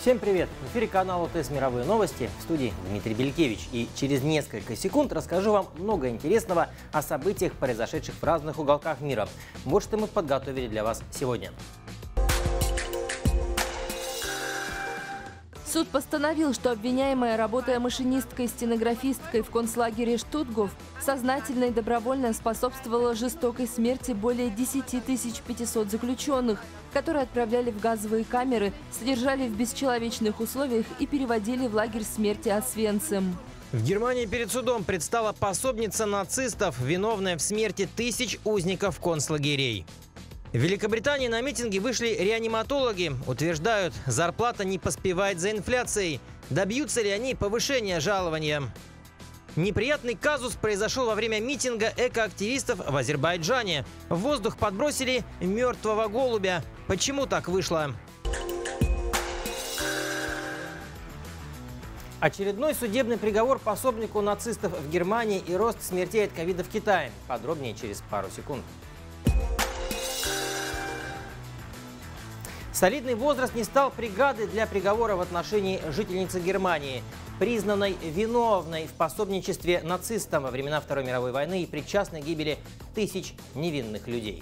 Всем привет! В эфире канала ТС «Мировые новости», в студии Дмитрий Белькевич. И через несколько секунд расскажу вам много интересного о событиях, произошедших в разных уголках мира. Вот что мы подготовили для вас сегодня. Суд постановил, что обвиняемая, работая машинисткой-стенографисткой в концлагере Штутгоф, сознательно и добровольно способствовала жестокой смерти более 10 500 заключенных, которые отправляли в газовые камеры, содержали в бесчеловечных условиях и переводили в лагерь смерти Освенцим. В Германии перед судом предстала пособница нацистов, виновная в смерти тысяч узников концлагерей. В Великобритании на митинги вышли реаниматологи. Утверждают, зарплата не поспевает за инфляцией. Добьются ли они повышения жалования? Неприятный казус произошел во время митинга экоактивистов в Азербайджане. В воздух подбросили мертвого голубя. Почему так вышло? Очередной судебный приговор пособнику нацистов в Германии и рост смертей от ковида в Китае. Подробнее через пару секунд. Солидный возраст не стал преградой для приговора в отношении жительницы Германии, признанной виновной в пособничестве нацистам во времена Второй мировой войны и причастной к гибели тысяч невинных людей.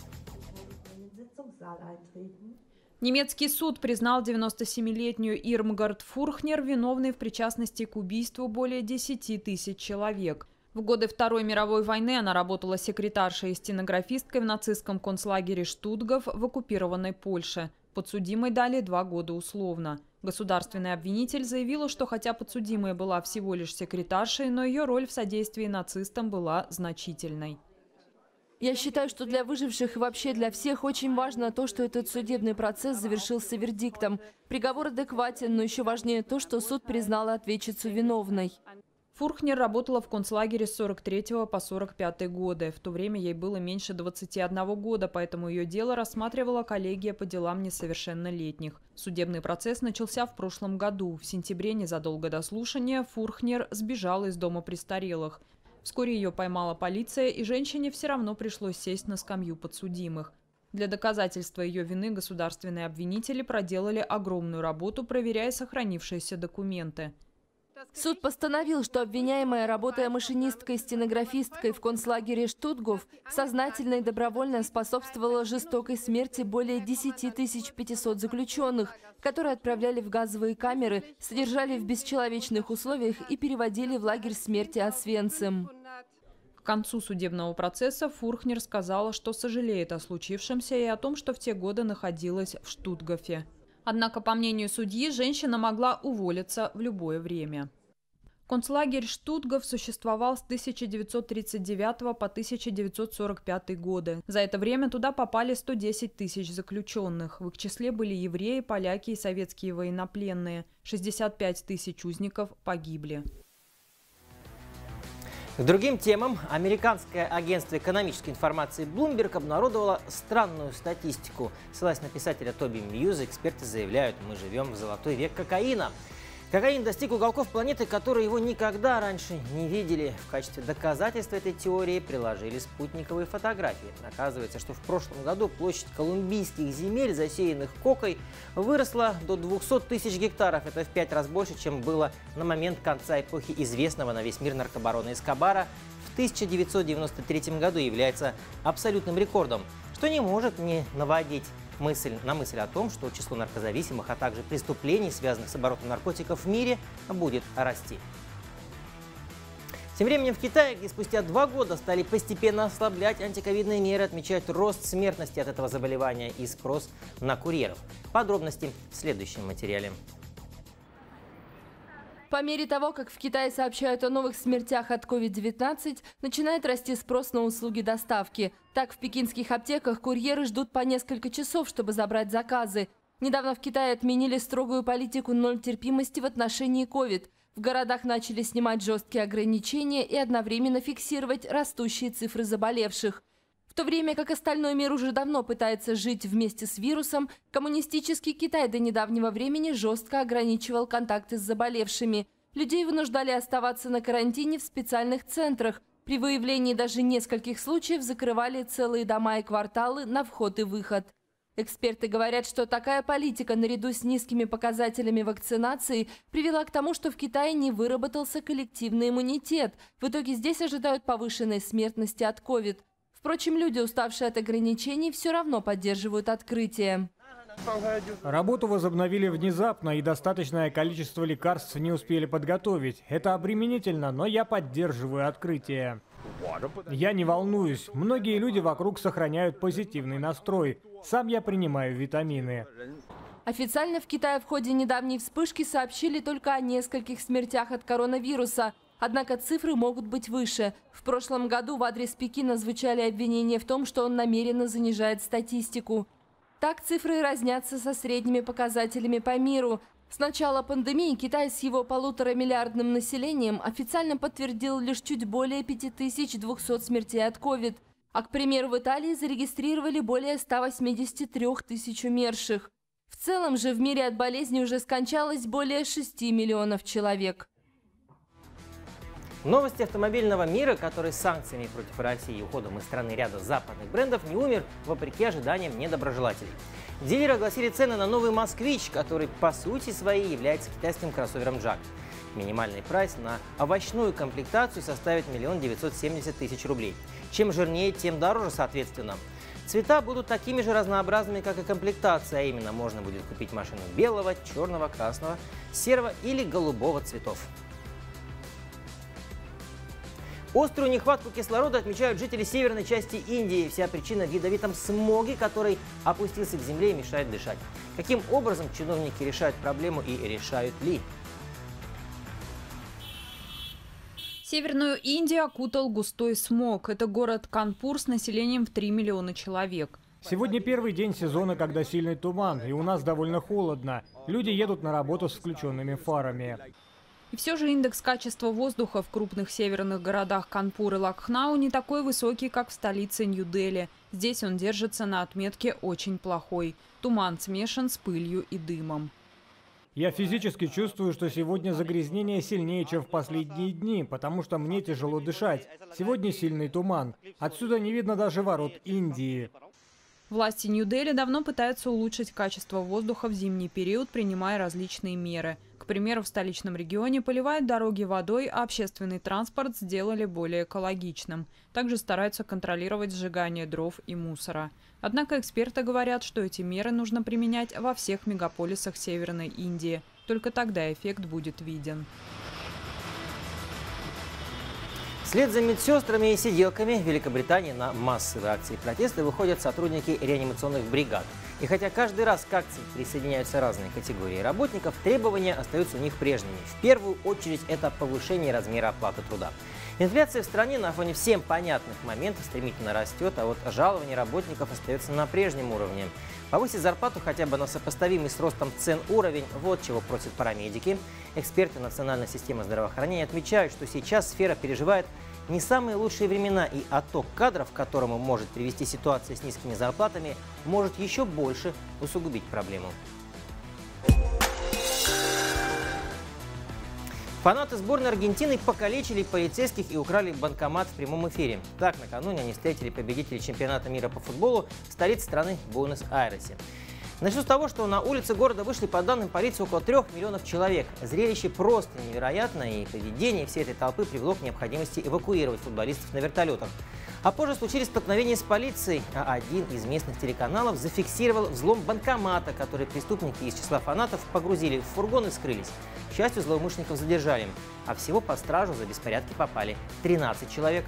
Немецкий суд признал 97-летнюю Ирмгард Фурхнер виновной в причастности к убийству более 10 тысяч человек. В годы Второй мировой войны она работала секретаршей и стенографисткой в нацистском концлагере Штутгоф в оккупированной Польше. Подсудимой дали 2 года условно. Государственный обвинитель заявила, что хотя подсудимая была всего лишь секретаршей, но ее роль в содействии нацистам была значительной. Я считаю, что для выживших и вообще для всех очень важно то, что этот судебный процесс завершился вердиктом. Приговор адекватен, но еще важнее то, что суд признал ответчицу виновной. Фурхнер работала в концлагере с 43 по 45 годы. В то время ей было меньше 21 года, поэтому ее дело рассматривала коллегия по делам несовершеннолетних. Судебный процесс начался в прошлом году. В сентябре, незадолго до слушания, Фурхнер сбежала из дома престарелых. Вскоре ее поймала полиция, и женщине все равно пришлось сесть на скамью подсудимых. Для доказательства ее вины государственные обвинители проделали огромную работу, проверяя сохранившиеся документы. Суд постановил, что обвиняемая, работая машинисткой-стенографисткой в концлагере Штутгоф, сознательно и добровольно способствовала жестокой смерти более 10 500 заключенных, которые отправляли в газовые камеры, содержали в бесчеловечных условиях и переводили в лагерь смерти Освенцим. К концу судебного процесса Фурхнер сказала, что сожалеет о случившемся и о том, что в те годы находилась в Штутгофе. Однако, по мнению судьи, женщина могла уволиться в любое время. Концлагерь Штутгоф существовал с 1939 по 1945 годы. За это время туда попали 110 тысяч заключенных. В их числе были евреи, поляки и советские военнопленные. 65 тысяч узников погибли. К другим темам. Американское агентство экономической информации Bloomberg обнародовало странную статистику. Ссылаясь на писателя Тоби Мьюза, эксперты заявляют, мы живем в золотой век кокаина. Кокаин достиг уголков планеты, которые его никогда раньше не видели. В качестве доказательства этой теории приложили спутниковые фотографии. Оказывается, что в прошлом году площадь колумбийских земель, засеянных кокой, выросла до 200 тысяч гектаров. Это в 5 раз больше, чем было на момент конца эпохи известного на весь мир наркобарона Эскобара в 1993 году, является абсолютным рекордом, что не может не наводить на мысль о том, что число наркозависимых, а также преступлений, связанных с оборотом наркотиков в мире, будет расти. Тем временем в Китае, где спустя 2 года стали постепенно ослаблять антиковидные меры, отмечают рост смертности от этого заболевания и спрос на курьеров. Подробности в следующем материале. По мере того, как в Китае сообщают о новых смертях от COVID-19, начинает расти спрос на услуги доставки. Так, в пекинских аптеках курьеры ждут по несколько часов, чтобы забрать заказы. Недавно в Китае отменили строгую политику ноль терпимости в отношении COVID. В городах начали снимать жесткие ограничения и одновременно фиксировать растущие цифры заболевших. В то время как остальной мир уже давно пытается жить вместе с вирусом, коммунистический Китай до недавнего времени жестко ограничивал контакты с заболевшими. Людей вынуждали оставаться на карантине в специальных центрах. При выявлении даже нескольких случаев закрывали целые дома и кварталы на вход и выход. Эксперты говорят, что такая политика наряду с низкими показателями вакцинации привела к тому, что в Китае не выработался коллективный иммунитет. В итоге здесь ожидают повышенной смертности от COVID. Впрочем, люди, уставшие от ограничений, все равно поддерживают открытие. Работу возобновили внезапно, и достаточное количество лекарств не успели подготовить. Это обременительно, но я поддерживаю открытие. Я не волнуюсь. Многие люди вокруг сохраняют позитивный настрой. Сам я принимаю витамины. Официально в Китае в ходе недавней вспышки сообщили только о нескольких смертях от коронавируса. Однако цифры могут быть выше. В прошлом году в адрес Пекина звучали обвинения в том, что он намеренно занижает статистику. Так цифры разнятся со средними показателями по миру. С начала пандемии Китай с его 1,5-миллиардным населением официально подтвердил лишь чуть более 5200 смертей от COVID. А, к примеру, в Италии зарегистрировали более 183 тысяч умерших. В целом же в мире от болезни уже скончалось более 6 миллионов человек. Новости автомобильного мира, который с санкциями против России и уходом из страны ряда западных брендов не умер, вопреки ожиданиям недоброжелателей. Дилеры огласили цены на новый «Москвич», который по сути своей является китайским кроссовером «Джак». Минимальный прайс на овощную комплектацию составит 1 970 000 рублей. Чем жирнее, тем дороже, соответственно. Цвета будут такими же разнообразными, как и комплектация, а именно можно будет купить машину белого, черного, красного, серого или голубого цветов. Острую нехватку кислорода отмечают жители северной части Индии. Вся причина в ядовитом смоге, который опустился к земле и мешает дышать. Каким образом чиновники решают проблему и решают ли? Северную Индию окутал густой смог. Это город Канпур с населением в 3 миллиона человек. Сегодня первый день сезона, когда сильный туман, и у нас довольно холодно. Люди едут на работу с включенными фарами. И все же индекс качества воздуха в крупных северных городах Канпур и Лакхнау не такой высокий, как в столице Нью-Дели. Здесь он держится на отметке «очень плохой». Туман смешан с пылью и дымом. Я физически чувствую, что сегодня загрязнение сильнее, чем в последние дни, потому что мне тяжело дышать. Сегодня сильный туман. Отсюда не видно даже ворот Индии. Власти Нью-Дели давно пытаются улучшить качество воздуха в зимний период, принимая различные меры. К примеру, в столичном регионе поливают дороги водой, а общественный транспорт сделали более экологичным. Также стараются контролировать сжигание дров и мусора. Однако эксперты говорят, что эти меры нужно применять во всех мегаполисах Северной Индии. Только тогда эффект будет виден. Вслед за медсестрами и сиделками в Великобритании на массовые акции протеста выходят сотрудники реанимационных бригад. И хотя каждый раз к акции присоединяются разные категории работников, требования остаются у них прежними. В первую очередь это повышение размера оплаты труда. Инфляция в стране на фоне всем понятных моментов стремительно растет, а вот жалование работников остается на прежнем уровне. Повысить зарплату хотя бы на сопоставимый с ростом цен уровень – вот чего просят парамедики. Эксперты Национальной системы здравоохранения отмечают, что сейчас сфера переживает не самые лучшие времена, и отток кадров, к которому может привести ситуация с низкими зарплатами, может еще больше усугубить проблему. Фанаты сборной Аргентины покалечили полицейских и украли банкомат в прямом эфире. Так, накануне они встретили победителей чемпионата мира по футболу в столице страны Буэнос-Айресе. Начну с того, что на улицы города вышли, по данным полиции, около 3 миллионов человек. Зрелище просто невероятное, и поведение всей этой толпы привело к необходимости эвакуировать футболистов на вертолетах. А позже случились столкновения с полицией, а один из местных телеканалов зафиксировал взлом банкомата, который преступники из числа фанатов погрузили в фургон и скрылись. К счастью, злоумышленников задержали, а всего под стражу за беспорядки попали 13 человек.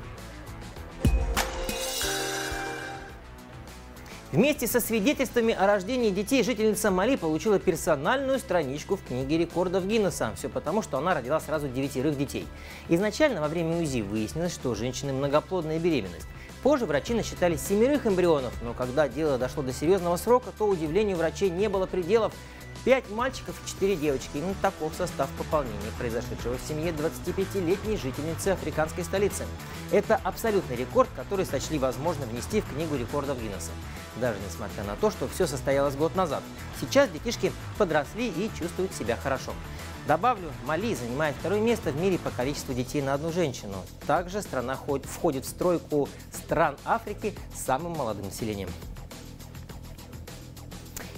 Вместе со свидетельствами о рождении детей жительница Мали получила персональную страничку в книге рекордов Гиннесса. Все потому, что она родила сразу 9 детей. Изначально во время УЗИ выяснилось, что у женщины многоплодная беременность. Позже врачи насчитали 7 эмбрионов, но когда дело дошло до серьезного срока, то удивлению врачей не было пределов. 5 мальчиков и 4 девочки. Именно таков состав пополнения, произошедшего в семье 25-летней жительницы африканской столицы. Это абсолютный рекорд, который сочли возможно внести в книгу рекордов Гиннесса. Даже несмотря на то, что все состоялось год назад. Сейчас детишки подросли и чувствуют себя хорошо. Добавлю, Мали занимает 2-е место в мире по количеству детей на одну женщину. Также страна входит в стройку стран Африки с самым молодым населением.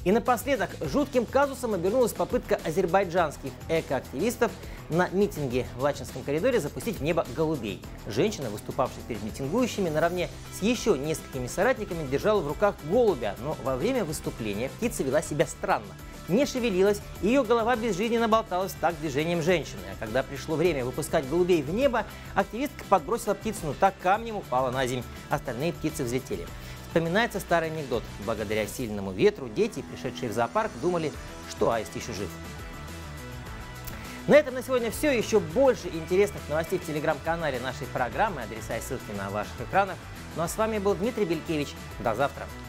И напоследок, жутким казусом обернулась попытка азербайджанских экоактивистов на митинге в Лачинском коридоре запустить в небо голубей. Женщина, выступавшая перед митингующими, наравне с еще несколькими соратниками держала в руках голубя, но во время выступления птица вела себя странно. Не шевелилась, ее голова безжизненно болталась в такт движением женщины. А когда пришло время выпускать голубей в небо, активистка подбросила птицу, но так камнем упала на землю. Остальные птицы взлетели. Вспоминается старый анекдот. Благодаря сильному ветру дети, пришедшие в зоопарк, думали, что аист еще жив. На этом на сегодня все. Еще больше интересных новостей в телеграм-канале нашей программы. Адреса и ссылки на ваших экранах. Ну а с вами был Дмитрий Белькевич. До завтра.